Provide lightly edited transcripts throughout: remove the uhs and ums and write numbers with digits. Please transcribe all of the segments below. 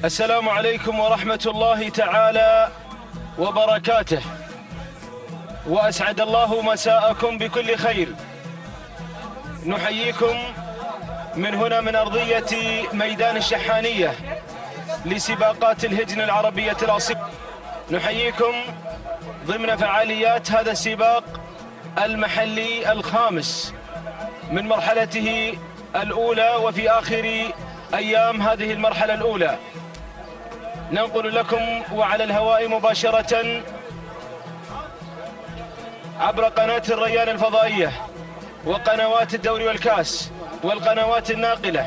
السلام عليكم ورحمة الله تعالى وبركاته، وأسعد الله مساءكم بكل خير. نحييكم من هنا من أرضية ميدان الشحانية لسباقات الهجن العربية الأصيلة. نحييكم ضمن فعاليات هذا السباق المحلي الخامس من مرحلته الأولى، وفي آخر أيام هذه المرحلة الأولى ننقل لكم وعلى الهواء مباشرة عبر قناة الريان الفضائية وقنوات الدوري والكاس والقنوات الناقلة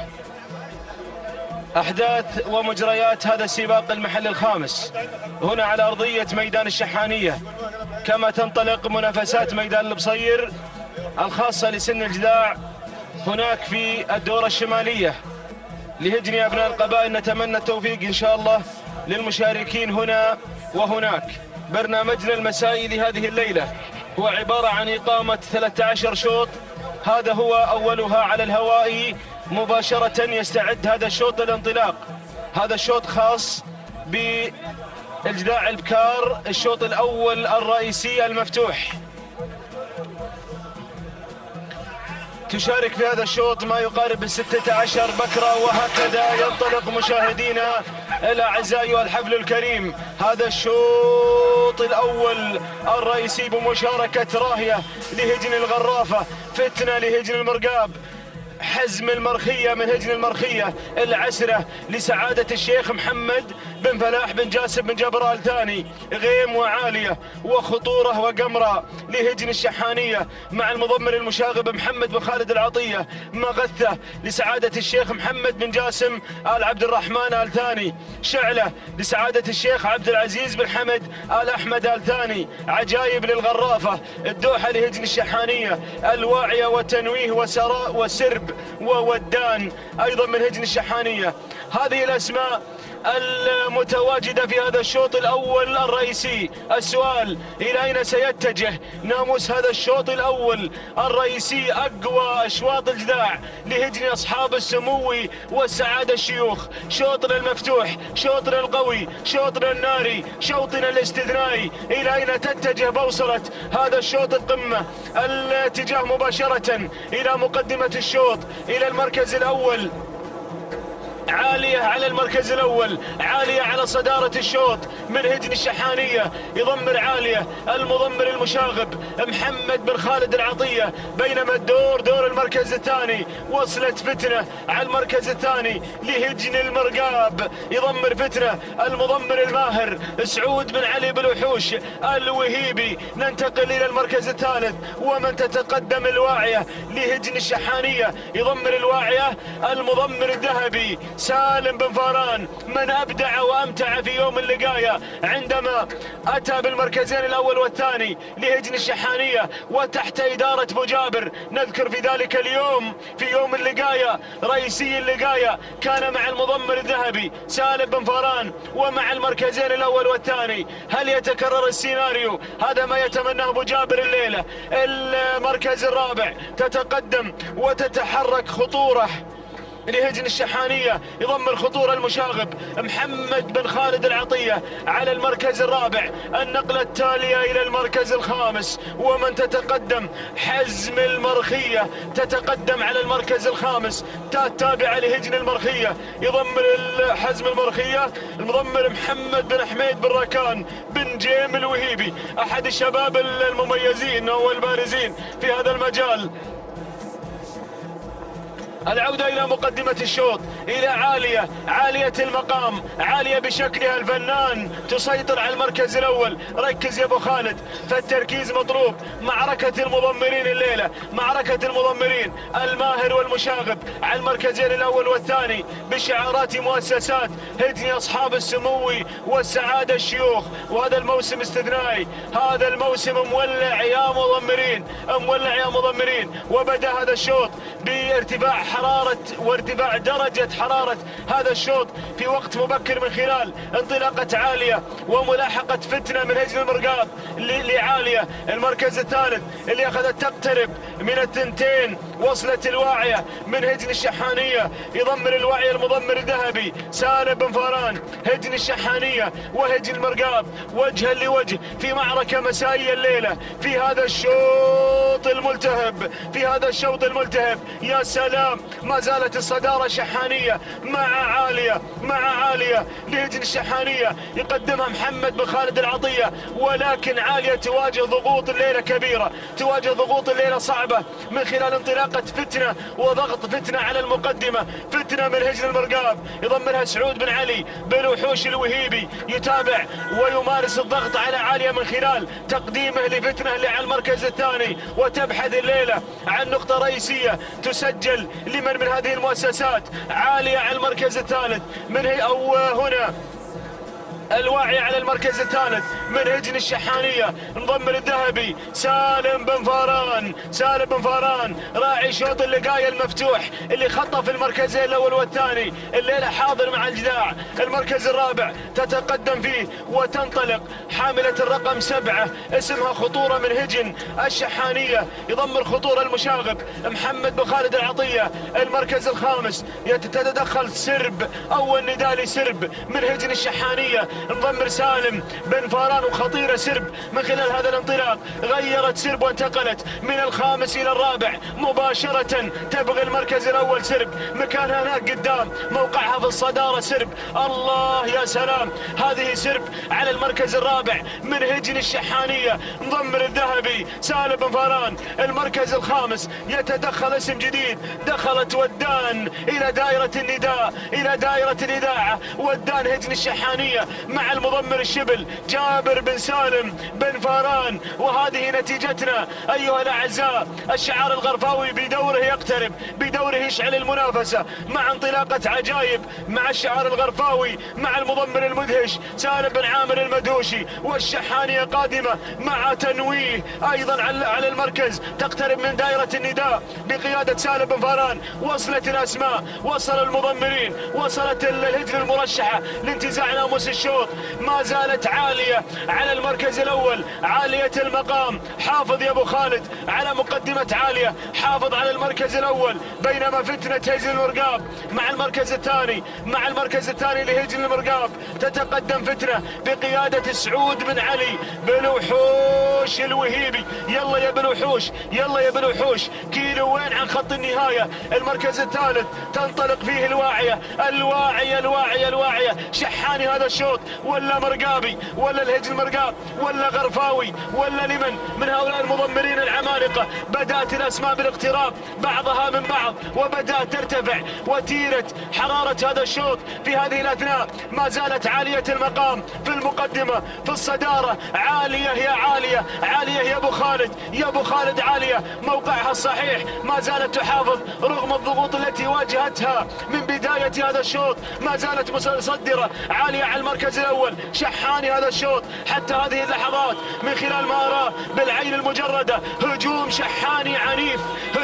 أحداث ومجريات هذا السباق المحلي الخامس هنا على أرضية ميدان الشحانية، كما تنطلق منافسات ميدان البصير الخاصة لسن الجذاع هناك في الدورة الشمالية لهجن أبناء القبائل. نتمنى التوفيق إن شاء الله للمشاركين هنا وهناك. برنامجنا المسائي لهذه الليلة هو عبارة عن إقامة 13 شوط، هذا هو أولها على الهواء مباشرة. يستعد هذا الشوط للانطلاق. هذا الشوط خاص بالجذاع البكار، الشوط الأول الرئيسي المفتوح. تشارك في هذا الشوط ما يقارب 16 بكرة، وهكذا ينطلق مشاهدينا الأعزاء والحفل الكريم. هذا الشوط الأول الرئيسي بمشاركة راهية لهجن الغرافة، فتنة لهجن المرقاب، حزم المرخية من هجن المرخية، العسرة لسعادة الشيخ محمد بن فلاح بن جاسم بن جبر آل ثاني، غيم وعالية وخطورة وقمرة لهجن الشحانية مع المضمر المشاغب محمد بن خالد العطية، مغثة لسعادة الشيخ محمد بن جاسم آل عبد الرحمن آل ثاني، شعلة لسعادة الشيخ عبد العزيز بن حمد آل أحمد آل ثاني، عجايب للغرافة، الدوحة لهجن الشحانية، الواعية وتنويه وسراء وسرب وودان أيضا من هجن الشحانية. هذه الأسماء المتواجدة في هذا الشوط الأول الرئيسي. السؤال: إلى أين سيتجه ناموس هذا الشوط الأول الرئيسي؟ أقوى أشواط الجذاع لهجن أصحاب السمو والسعادة الشيوخ. شوطنا المفتوح، شوطنا القوي، شوطنا الناري، شوطنا الاستثنائي. إلى أين تتجه بوصلة هذا الشوط القمة؟ الاتجاه مباشرة إلى مقدمة الشوط، إلى المركز الأول. عالية على المركز الأول، عالية على صدارة الشوط من هجن الشحانية، يضمر عالية المضمر المشاغب محمد بن خالد العطية، بينما الدور دور المركز الثاني. وصلت فتنة على المركز الثاني لهجن المرقاب، يضمر فتنة المضمر الماهر سعود بن علي بن وحوش الوهيبي. ننتقل إلى المركز الثالث ومن تتقدم الواعية لهجن الشحانية، يضمر الواعية المضمر الذهبي سالم بن فاران، من أبدع وأمتع في يوم اللقاية عندما أتى بالمركزين الأول والثاني لهجن الشحانية وتحت إدارة أبو جابر. نذكر في ذلك اليوم في يوم اللقاية رئيسي اللقاية كان مع المضمر الذهبي سالم بن فاران ومع المركزين الأول والثاني. هل يتكرر السيناريو؟ هذا ما يتمناه أبو جابر الليلة. المركز الرابع تتقدم وتتحرك خطورة لهجن الشحانية، يضم الخطورة المشاغب محمد بن خالد العطية على المركز الرابع. النقلة التالية إلى المركز الخامس ومن تتقدم حزم المرخية، تتقدم على المركز الخامس تابعة لهجن المرخية، يضم حزم المرخية المضمر محمد بن حميد بن ركان بن جيم الوهيبي، أحد الشباب المميزين والبارزين في هذا المجال. العودة إلى مقدمة الشوط، إلى عالية، عالية المقام، عالية بشكلها الفنان، تسيطر على المركز الأول. ركز يا أبو خالد، فالتركيز مطلوب. معركة المضمرين الليلة، معركة المضمرين الماهر والمشاغب على المركزين الأول والثاني بشعارات مؤسسات هجن أصحاب السمو والسعادة الشيوخ. وهذا الموسم استثنائي، هذا الموسم مولع يا مضمرين، مولع يا مضمرين. وبدأ هذا الشوط بارتفاع حرارة وارتفاع درجة حرارة هذا الشوط في وقت مبكر من خلال انطلاقة عالية وملاحقة فتنة من هجن المرقاب لعالية. المركز الثالث اللي أخذت تقترب من الثنتين، وصلت الواعية من هجن الشحانية، يضمر الواعية المضمر الذهبي سالم بن فاران. هجن الشحانية وهجن المرقاب وجها لوجه في معركة مسائية الليلة في هذا الشوط الملتهب، في هذا الشوط الملتهب. يا سلام، ما زالت الصدارة شحانية مع عالية لهجن الشحانية يقدمها محمد بن خالد العطية، ولكن عالية تواجه ضغوط الليلة كبيرة، تواجه ضغوط الليلة صعبة من خلال انطلاقة فتنة وضغط فتنة على المقدمة. فتنة من هجن المرقاب يضمنها سعود بن علي بن وحوش الوهيبي، يتابع ويمارس الضغط على عالية من خلال تقديمه لفتنة اللي على المركز الثاني، وتبحث الليلة عن نقطة رئيسية تسجل لمن من هذه المؤسسات. عالية على المركز الثالث هنا الواعي على المركز الثالث من هجن الشحانية، انضم للذهبي سالم بن فاران راعي شوط اللقاية المفتوح اللي خطف المركزين الأول والثاني الليلة، حاضر مع الجداع. المركز الرابع تتقدم فيه وتنطلق حاملة الرقم 7 اسمها خطورة من هجن الشحانية، يضم الخطورة المشاغب محمد بن خالد العطية. المركز الخامس يتدخل سرب، أول نداء لسرب من هجن الشحانية، انضم سالم بن فاران وخطيرة سرب من خلال هذا الانطلاق. غيرت سرب وانتقلت من الخامس إلى الرابع مباشرة، تبغي المركز الأول سرب، مكانها هناك قدام، موقعها في الصدارة سرب. الله يا سلام، هذه سرب على المركز الرابع من هجن الشحانية، انضم الذهبي سالم بن فاران. المركز الخامس يتدخل اسم جديد، دخلت ودان إلى دائرة النداء، إلى دائرة الإذاعة. ودان هجن الشحانية مع المضمر الشبل جابر بن سالم بن فاران. وهذه نتيجتنا أيها الأعزاء. الشعار الغرفاوي بدوره يقترب، بدوره يشعل المنافسة مع انطلاقة عجائب مع الشعار الغرفاوي مع المضمر المدهش سالم بن عامر المدوشي. والشحانية قادمة مع تنويه أيضا على المركز، تقترب من دائرة النداء بقيادة سالم بن فاران. وصلت الأسماء، وصل المضمرين، وصلت الهجن المرشحة لانتزاع ناموس الشوط. ما زالت عالية على المركز الأول، عالية المقام. حافظ يا أبو خالد على مقدمة عالية، حافظ على المركز الأول، بينما فتنة هجن المرقاب مع المركز الثاني لهجن المرقاب. تتقدم فتنة بقيادة سعود بن علي بن وحوش الوهيبي. يلا يا بن وحوش، يلا يا بن وحوش، كيلوين عن خط النهاية. المركز الثالث تنطلق فيه الواعية شحاني هذا الشوط، ولا مرقابي، ولا الهجن المرقاب، ولا غرفاوي، ولا لمن من هؤلاء المضمرين العمالقة. بدأت الأسماء بالاقتراب بعضها من بعض، وبدأت ترتفع وتيرة حرارة هذا الشوط في هذه الأثناء. ما زالت عالية المقام في المقدمة في الصدارة. عالية يا أبو خالد، عالية موقعها الصحيح، ما زالت تحافظ رغم الضغوط التي واجهتها من بداية هذا الشوط. ما زالت مصدرة عالية على المركز الأول. شحاني هذا الشوط حتى هذه اللحظات من خلال ما أراه بالعين المجردة. هجوم شحاني عنيف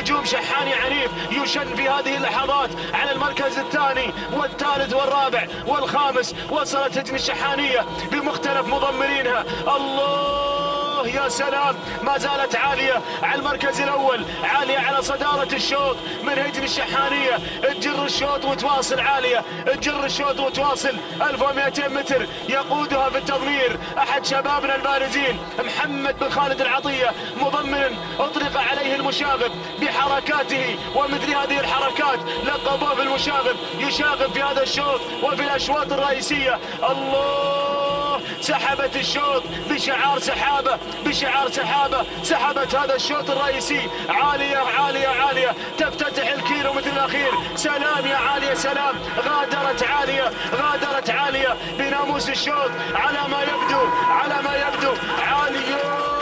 يشن في هذه اللحظات على المركز الثاني والثالث والرابع والخامس. وصلت هجن الشحانية بمختلف مضمرينها. الله يا سلام، ما زالت عالية على المركز الأول، عالية على صدارة الشوط من هجن الشحانية. تجر الشوط وتواصل عالية، تجر الشوط وتواصل 1200 متر يقودها في التضمير أحد شبابنا البارزين محمد بن خالد العطية، مضمن أطلق عليه المشاغب بحركاته، ومثل هذه الحركات لقبوه بالمشاغب. يشاغب في هذا الشوط وفي الأشواط الرئيسية. الله، سحبت الشوط بشعار سحابة، سحبت هذا الشوط الرئيسي. عالية تفتتح الكيلو مثل الأخير. سلام يا عالية، سلام. غادرت عالية بناموس الشوط على ما يبدو. عالية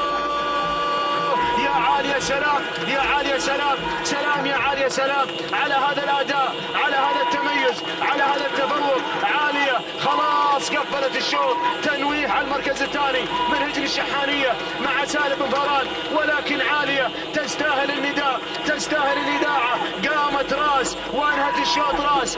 يا عالية، سلام يا عالية، سلام يا عالية، سلام على هذا الأداء، على هذا التميز، على هذا التفوق. عالية خلاص قفلت الشوط. تنويه على المركز الثاني من هجن الشحانية مع سالم بن فاران، ولكن عالية تستاهل النداء، تستاهل الإذاعة. قامت راس وانهت الشوط راس.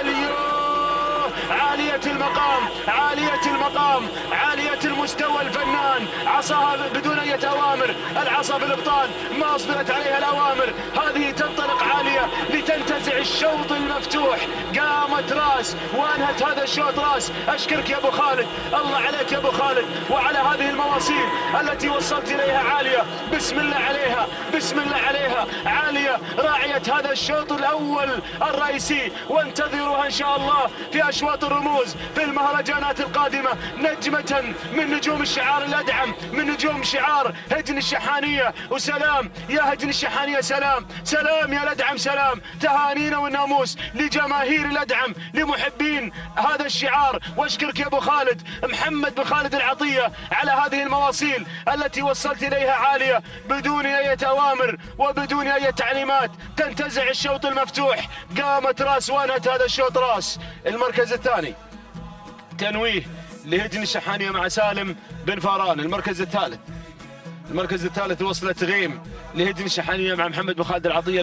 عالية المقام، عالية المقام، عالية المستوى الفنان. عصاها بدون أي أوامر، العصا بالإبطال ما أصدرت عليها الأوامر. هذه تنطلق عالية لتنتزع الشوط المفتوح. قامت راس وانهت هذا الشوط راس. أشكرك يا أبو خالد، الله عليك يا أبو خالد وعلى هذه المواصيل التي وصلت إليها عالية. بسم الله عليها، بسم الله عليها. عالية راعية هذا الشوط الأول الرئيسي، وانتظروها إن شاء الله في أشواط الرموز في المهرجانات القادمة. نجمة من نجوم الشعار الأدعم، من نجوم شعار هجن الشحانية. وسلام يا هجن الشحانية، سلام سلام يا الأدعم، سلام. تهانينا والناموس لجماهير الأدعم، لمحبين هذا الشعار. واشكرك يا أبو خالد محمد بن خالد العطية على هذه المواصيل التي وصلت إليها عالية بدون أي أوامر وبدون أي تعليمات. تنتزع الشوط المفتوح. قامت راس وانهت هذا الشوط راس. المركز الثاني تنويه لهجن الشحانية مع سالم بن فاران. المركز الثالث وصلت غيم لهجن الشحانية مع محمد بن خالد العطية.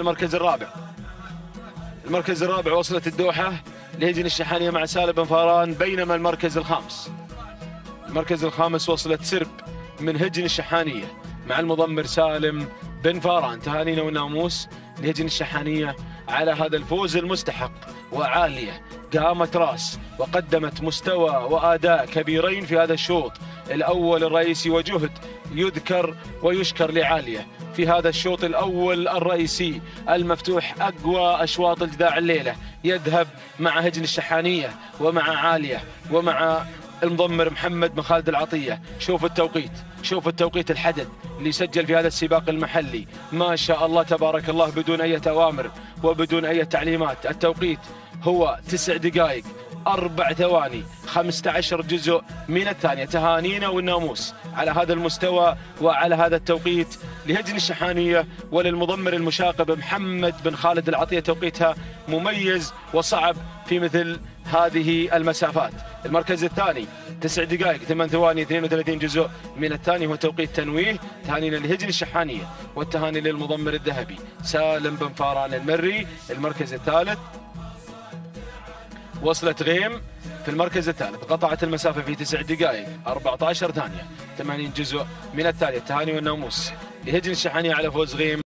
المركز الرابع وصلت الدوحة لهجن الشحانية مع سالم بن فاران. بينما المركز الخامس وصلت سرب من هجن الشحانية مع المضمر سالم بن فاران. تهانينا والناموس لهجن الشحانية على هذا الفوز المستحق. وعالية قامت راس وقدمت مستوى وأداء كبيرين في هذا الشوط الأول الرئيسي، وجهد يذكر ويشكر لعالية في هذا الشوط الأول الرئيسي المفتوح. أقوى أشواط الجداع الليلة يذهب مع هجن الشحانية ومع عالية ومع المضمر محمد بن خالد العطية. شوف التوقيت الحدث اللي سجل في هذا السباق المحلي، ما شاء الله تبارك الله، بدون أي أوامر وبدون أي تعليمات. التوقيت هو 9 دقائق 4 ثواني 15 جزء من الثانية. تهانينا والناموس على هذا المستوى وعلى هذا التوقيت لهجن الشحانية وللمضمر المشاقب محمد بن خالد العطية. توقيتها مميز وصعب في مثل هذه المسافات. المركز الثاني 9 دقائق 8 ثواني 32 جزء من الثاني، هو توقيت تنويه. تهانينا لهجن الشحانية والتهاني للمضمر الذهبي سالم بن فاران المري. المركز الثالث وصلت غيم في المركز الثالث، قطعت المسافة في 9 دقائق 14 ثانية 80 جزء من الثانية. التهاني والناموس لهجن الشحانية على فوز غيم.